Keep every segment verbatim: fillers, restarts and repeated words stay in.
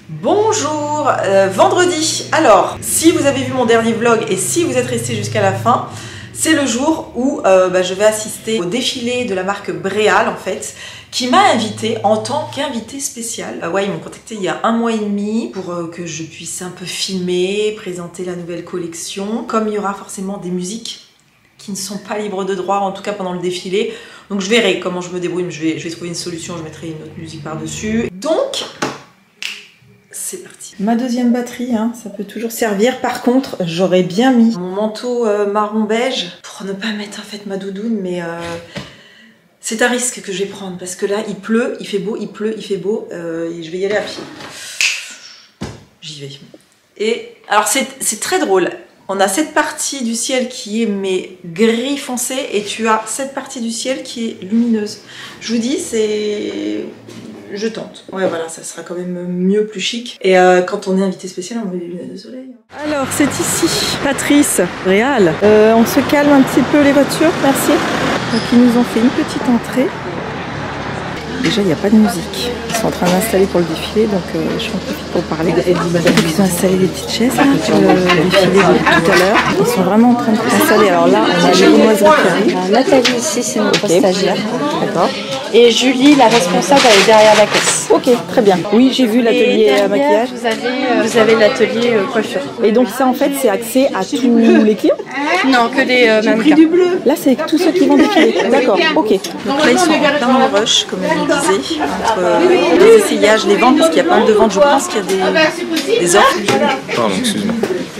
Bonjour, euh, vendredi. Alors, si vous avez vu mon dernier vlog et si vous êtes resté jusqu'à la fin, c'est le jour où euh, bah, je vais assister au défilé de la marque Bréal en fait, qui m'a invitée en tant qu'invitée spéciale. Euh, ouais, ils m'ont contacté il y a un mois et demi pour euh, que je puisse un peu filmer, présenter la nouvelle collection. Comme il y aura forcément des musiques qui ne sont pas libres de droit, en tout cas pendant le défilé. Donc je verrai comment je me débrouille, je vais, je vais trouver une solution, je mettrai une autre musique par-dessus. Donc, c'est parti. Ma deuxième batterie, hein, ça peut toujours servir. Par contre, j'aurais bien mis mon manteau euh, marron beige pour ne pas mettre en fait ma doudoune, mais euh, c'est un risque que je vais prendre parce que là, il pleut, il fait beau, il pleut, il fait beau, euh, et je vais y aller à pied. J'y vais. Et alors, c'est très drôle. On a cette partie du ciel qui est mais gris foncé et tu as cette partie du ciel qui est lumineuse. Je vous dis, c'est... Je tente. Ouais, voilà, ça sera quand même mieux, plus chic. Et euh, quand on est invité spécial, on met des lunettes de soleil. Alors, c'est ici, Patrice, Bréal. Euh, on se calme un petit peu les voitures, merci. Donc, ils nous ont fait une petite entrée. Déjà, il n'y a pas de musique. Ils sont en train d'installer pour le défilé, donc euh, je en profite pour parler. Donc, ils ont installé des petites chaises hein, pour le défilé de tout à l'heure. Ils sont vraiment en train de s'installer. Alors là, on a les demoiselles qui arrivent. Nathalie ici, c'est notre okay. stagiaire. D'accord. Et Julie, la responsable, elle est derrière la caisse. Ok, très bien. Oui, j'ai vu l'atelier maquillage. Vous avez, euh, vous avez l'atelier euh, coiffure. Et donc ça, en fait, c'est accès à tous les clients? Non, que les euh, mannequins. Là, c'est tous ceux qui vont défiler. D'accord, ok. Donc là, ils sont dans le rush, comme je le disais, entre les essayages, les ventes, parce qu'il y a pas mal de ventes. Je pense qu'il y a des, des offres. Pardon, excuse-moi.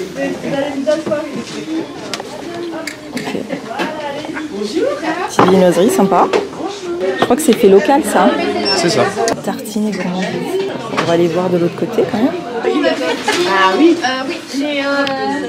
Okay. Petite viennoiserie, sympa. Je crois que c'est fait local, ça. Hein, c'est ça. Tartine et gourmandise. On va aller voir de l'autre côté, quand même. Ah oui, euh, oui. J'ai euh...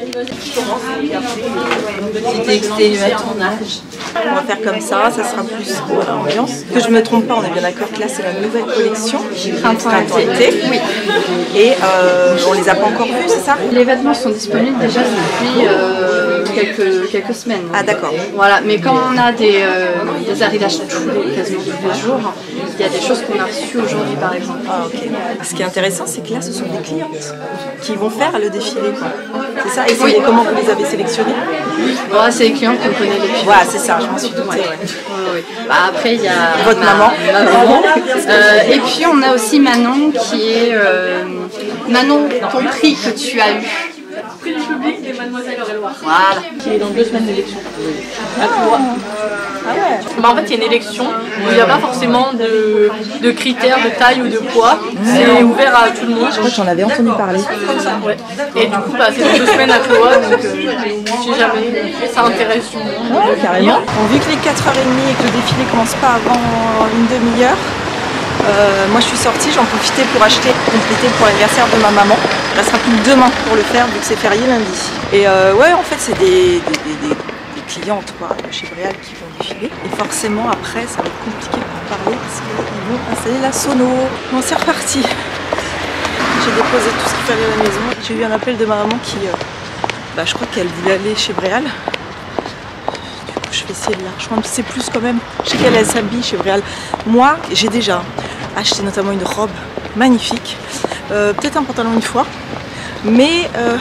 Petite exténuation. On va faire comme ça, ça sera plus voilà, ambiance. Que je me trompe pas, on est bien d'accord que là c'est la nouvelle collection. Printemps-été. Oui. Et euh, on les a pas encore vus, c'est ça? Les vêtements sont disponibles déjà depuis euh, quelques, quelques semaines. Ah d'accord. Voilà, mais quand on a des, euh, des arrivages tous les, quasiment tous les jours, il y a des choses qu'on a reçues aujourd'hui par exemple. Ah ok. Ce qui est intéressant, c'est que là ce sont des clientes qui vont faire le défilé. C'est ça? Et oui. Comment vous les avez sélectionnés? Ouais, c'est les clients qu'on connaît depuis. Voilà, c'est ça, je m'en suis doutée. Ouais. Ouais, ouais. Bah, après, il y a votre ma, maman. Ma maman. Euh, et puis, on a aussi Manon qui est. Euh, Manon, ton prix que tu as eu. Prix du public des Mademoiselle Eure-et-Loir. Voilà. Qui est dans deux semaines d'élection. Ah. Ah ouais. Bah en fait, il y a une élection où il n'y a pas forcément de, de critères de taille ou de poids. C'est ouvert à tout le monde. Je crois que j'en avais entendu parler. Comme ça, ouais. Et du coup, bah, c'est dans deux semaines à Cloa, donc euh, si jamais ça intéresse tout le monde. Ouais, carrément. Bon, vu que les quatre heures trente et que le défilé commence pas avant une demi-heure, euh, moi je suis sortie, j'en profitais pour acheter, compléter pour l'anniversaire de ma maman. Il restera plus que demain pour le faire vu que c'est férié lundi. Et euh, ouais, en fait, c'est des, des, des, des, des clientes quoi, chez Bréal qui vont défiler. Et forcément, après, ça va être compliqué pour parler parce qu'ils vont installer la sono. Bon, c'est reparti. J'ai déposé tout ce qu'il fallait à la maison. J'ai eu un appel de ma maman qui, euh, bah, je crois qu'elle voulait aller chez Bréal. Du coup, je vais essayer de la rejoindre. C'est plus quand même. Je sais qu'elle elle s'habille chez Bréal. Moi, j'ai déjà acheté notamment une robe magnifique. Euh, Peut-être un pantalon une fois. Mais euh,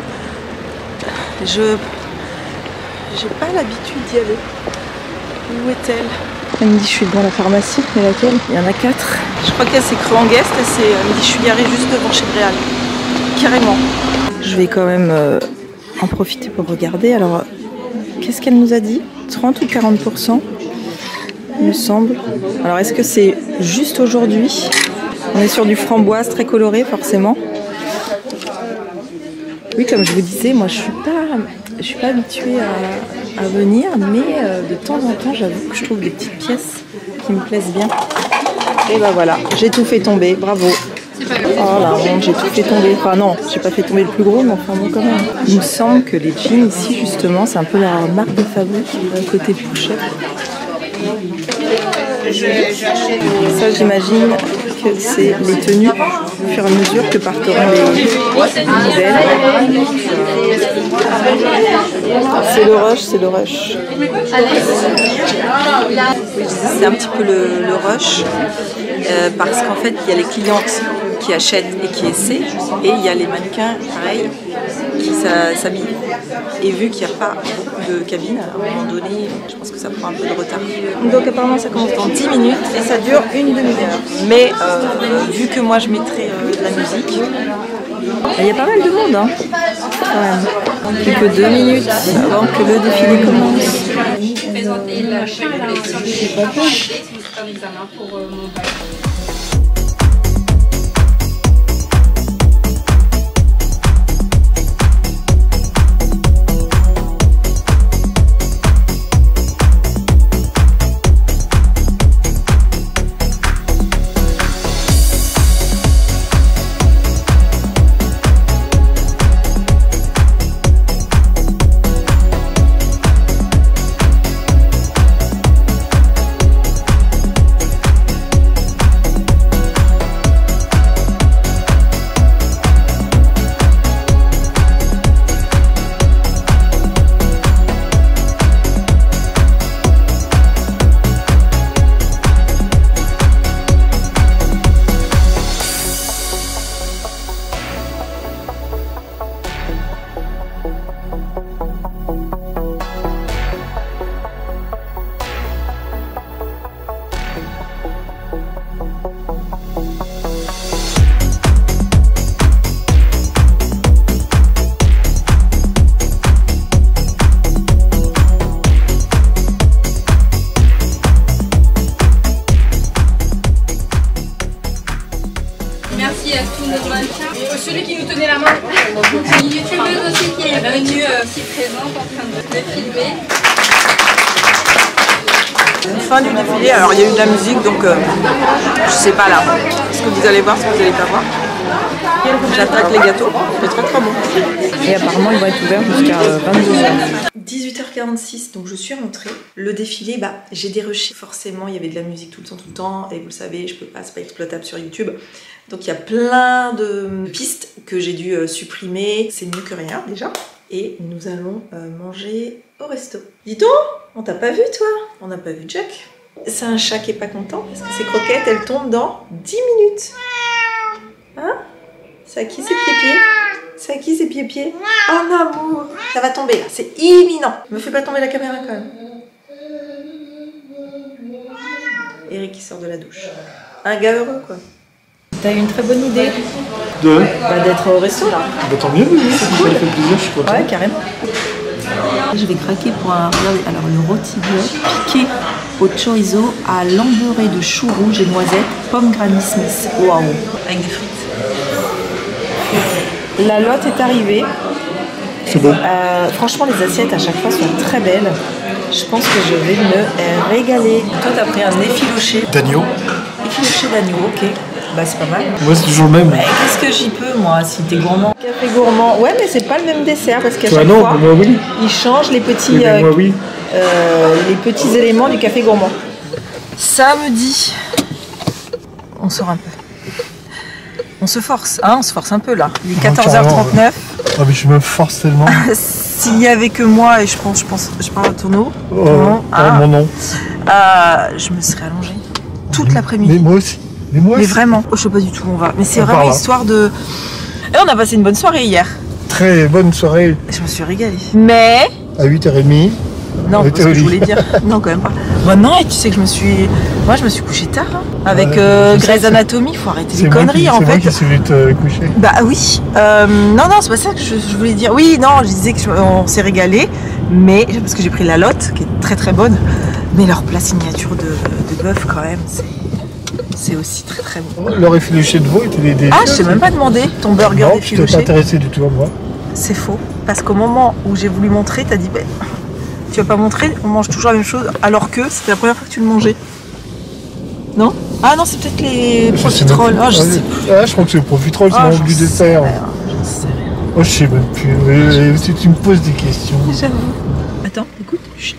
je j'ai pas l'habitude d'y aller. Où est-elle? Elle me dit je suis devant la pharmacie, mais laquelle? Il y en a quatre. Je crois qu'elle s'est crue en guest, elle, elle me dit je suis garée juste devant chez Bréal. Carrément. Je vais quand même euh, en profiter pour regarder. Alors, qu'est-ce qu'elle nous a dit? trente ou quarante pour cent il me semble. Alors est-ce que c'est juste aujourd'hui? On est sur du framboise très coloré forcément. Oui, comme je vous disais, moi je suis pas, je suis pas habituée à, à venir, mais euh, de temps en temps, j'avoue que je trouve des petites pièces qui me plaisent bien. Et ben voilà, j'ai tout fait tomber, bravo. Oh là, j'ai tout fait tomber. Enfin non, j'ai pas fait tomber le plus gros, mais enfin bon quand même. Il me semble que les jeans ici justement, c'est un peu la marque de fabrique, côté pochette. Ça, j'imagine que c'est les tenues au fur et à mesure que partiront les, les modèles. C'est le rush, c'est le rush. C'est un petit peu le, le rush euh, parce qu'en fait, il y a les clientes qui achètent et qui essaient, et il y a les mannequins, pareil, qui s'habillent. Et vu qu'il n'y a pas beaucoup de cabines, à un moment donné, je pense que ça prend un peu de retard. Donc apparemment ça commence dans dix minutes et ça dure une demi-heure. Mais euh, vu que moi je mettrai euh, de la musique, il y a pas mal de monde, hein, quand même. Plus que deux minutes avant que le défilé commence. Présenter la chaîne de l'élection de l'examen pour mon bac. Merci à tous nos mannequins. Celui qui nous tenait la main. Une youtubeuse aussi qui est venue euh, ici présente en train de, de filmer. Fin du défilé, alors il y a eu de la musique donc euh, je sais pas là ce que vous allez voir, ce que vous allez pas voir. J'attaque les gâteaux, c'est très très bon. Et apparemment ils vont être ouverts jusqu'à vingt-deux heures. dix-huit heures quarante-six, donc je suis rentrée. Le défilé, bah j'ai dérushé forcément, il y avait de la musique tout le temps, tout le temps, et vous le savez, je peux pas, c'est pas exploitable sur YouTube. Donc il y a plein de pistes que j'ai dû euh, supprimer, c'est mieux que rien déjà. Et nous allons euh, manger au resto. Dis donc, on t'a pas vu toi? On n'a pas vu Jack. C'est un chat qui est pas content parce que ses croquettes, elles tombent dans dix minutes. Hein? C'est à qui ses pieds-pieds? C'est à qui ses pieds-pieds? Oh amour! Ça va tomber là, c'est imminent. Me fais pas tomber la caméra quand même. Eric qui sort de la douche. Un gars heureux quoi. T'as eu une très bonne idée De bah, d'être au resto là. Bah tant mieux, oui, ça me fait plaisir, je suis content. Ouais, carrément. Je vais craquer pour un, regardez, alors le rôti bleu piqué au chorizo à l'embeurré de choux rouges et noisettes, pommes Granny Smith. Waouh. Avec des frites. La lotte est arrivée. C'est bon. Euh, franchement, les assiettes à chaque fois sont très belles. Je pense que je vais me régaler. Toi t'as pris un effiloché. D'agneau. Effiloché d'agneau, ok. Bah c'est pas mal. Moi c'est toujours le même. Mais qu'est-ce que j'y peux moi si t'es gourmand? Café gourmand. Ouais, mais c'est pas le même dessert parce qu'à Toi chaque non, fois, moi oui. ils changent les petits, Oui, mais moi euh, oui. euh, les petits éléments du café gourmand. Samedi. On sort un peu. On se force, hein, on se force un peu là. Il est quatorze heures trente-neuf. Ah mais je me force tellement. S'il y avait que moi et je pense, je pense, je parle à Tourneau. Oh, Tourneau, oh, ah, mon nom. ah, je me serais allongée toute Mais l'après-midi. moi aussi. Mais moi Mais aussi. vraiment, oh, je sais pas du tout où on va. Mais c'est On vraiment part là. histoire de. Et on a passé une bonne soirée hier. Très bonne soirée Je me suis régalée. Mais à huit heures trente. non, On parce était que au je lit. voulais dire. Non, quand même pas. Bah non, et tu sais que je me suis. Moi, je me suis couchée tard hein, avec Ouais, euh, je sais, Grey's c'est- Anatomy. Faut arrêter C'est les moi conneries qui, en c'est moi fait. qui suis vite euh, couché. Bah oui. Euh, non, non, c'est pas ça que je, je voulais dire. Oui, non, je disais qu'on s'est régalé, mais parce que j'ai pris la lotte, qui est très très bonne. Mais leur plat signature de, de bœuf, quand même, c'est. C'est aussi très très bon. Leur effiloché de veau était des délicieux. Ah, je t'ai même pas demandé ton burger Non, je t'ai pas d'effiloché. intéressé du tout à moi. C'est faux. Parce qu'au moment où j'ai voulu montrer, t'as dit, ben, tu vas pas montrer, on mange toujours la même chose, alors que c'était la première fois que tu le mangeais. Non? Ah non, c'est peut-être les Je sais profiteroles. même Ah, plus. je Ah, sais oui. plus. Ah, je crois que c'est le profiterole, c'est Ah, le j'en du sais dessert. rien, j'en sais rien. Oh, je sais même plus. Euh, Tu, tu me poses des questions. J'avoue. Attends, écoute. Chut.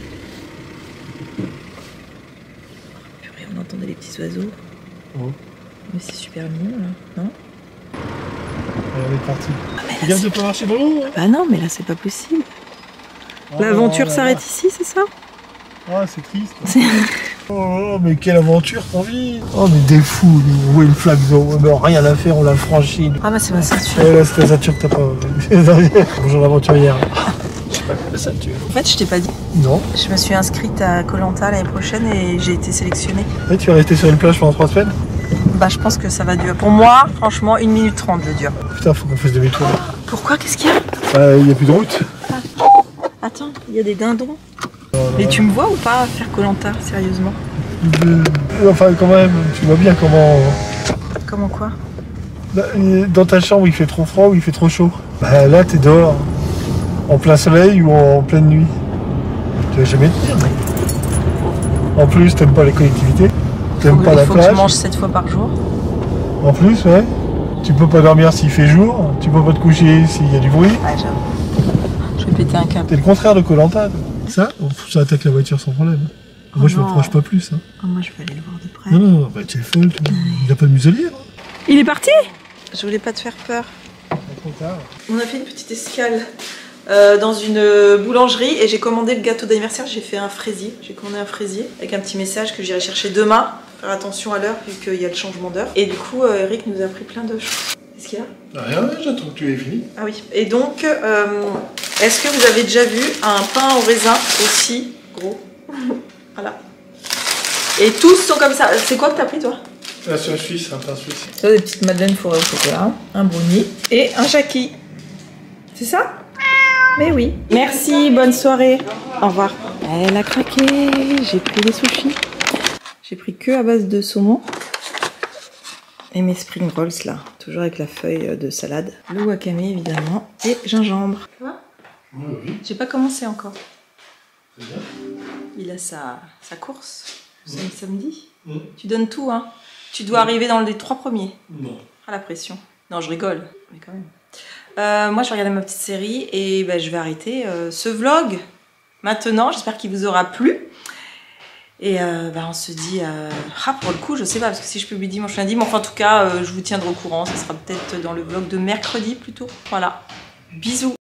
Purée, on entendait les petits oiseaux. Oh. Mais c'est super mignon là, non? Allez, on est parti. mais Fais gaffe de pas marcher dans l'eau. hein. Bah non, mais là c'est pas possible. Oh, L'aventure là, là. s'arrête ici, c'est ça? Ah, c'est triste. C'est- Oh mais quelle aventure t'as envie. Oh mais des fous, nous, où est le flag zone? Rien à faire, on l'a franchi. Ah bah c'est ma ceinture. Ouais là c'est la ceinture que t'as pas. Bonjour l'aventurière. Je sais pas la ceinture. En fait je t'ai pas dit. Non. Je me suis inscrite à Koh Lanta l'année prochaine et j'ai été sélectionnée. Et tu vas rester sur une plage pendant trois semaines? Bah je pense que ça va durer. Pour moi, franchement, une minute trente je dure. Putain, faut qu'on fasse demi-tour. Pourquoi? Qu'est-ce qu'il y a? Bah, il n'y a plus de route. Attends, il y a des dindons. Mais tu me vois ou pas faire Koh Lanta, sérieusement? Euh, Enfin, quand même, tu vois bien comment. Comment quoi? Dans ta chambre, il fait trop froid ou il fait trop chaud? Bah, là, t'es dehors. En plein soleil ou en pleine nuit? Tu vas jamais te dire, mec. En plus, t'aimes pas les collectivités. T'aimes pas la Il faut plage. que je mange sept fois par jour. En plus, ouais. Tu peux pas dormir s'il fait jour. Tu peux pas te coucher s'il y a du bruit. Ouais, j'avoue. Je vais péter un câble. T'es le contraire de Koh Lanta. Ça, ça attaque la voiture sans problème. Oh moi, je non. m'approche pas plus. Hein. Oh, moi, je vais aller le voir de près. Non, non, bah, tu es folle. Tu... Il a pas de muselier. Hein. Il est parti? Je voulais pas te faire peur. Trop tard. On a fait une petite escale euh, dans une boulangerie et j'ai commandé le gâteau d'anniversaire. J'ai fait un fraisier. J'ai commandé un fraisier avec un petit message que j'irai chercher demain. Faire attention à l'heure vu qu'il y a le changement d'heure. Et du coup, euh, Eric nous a pris plein de choses. Qu'est-ce qu'il y a? Rien, j'attends que tu aies fini. Ah oui. Et donc, euh, est-ce que vous avez déjà vu un pain au raisin aussi gros? Voilà. Et tous sont comme ça. C'est quoi que t'as pris toi? La sauce suisse, un pain suisse. Ça, des petites madeleines fourrées au chocolat, un brownie et un jackie. C'est ça? Mais oui. Merci, bonne soirée. Au revoir. Elle a craqué. J'ai pris les sushis. J'ai pris que à base de saumon. Et mes spring rolls là, toujours avec la feuille de salade. Le wakame évidemment. Et gingembre. Ça va? Oui, oui. J'ai pas commencé encore. C'est bien. Il a sa, sa course. C'est Mmh. samedi. Mmh. Tu donnes tout, hein. Tu dois arriver dans les trois premiers. Non. Ah, la pression. Non, je rigole. Mais quand même. Euh, moi, je vais regarder ma petite série et ben, je vais arrêter euh, ce vlog maintenant. J'espère qu'il vous aura plu. Et euh, ben, on se dit... Euh... Ah, pour le coup, je sais pas, parce que si je publie dimanche, lundi, mais enfin, en tout cas, euh, je vous tiendrai au courant. Ça sera peut-être dans le vlog de mercredi plutôt. Voilà. Bisous.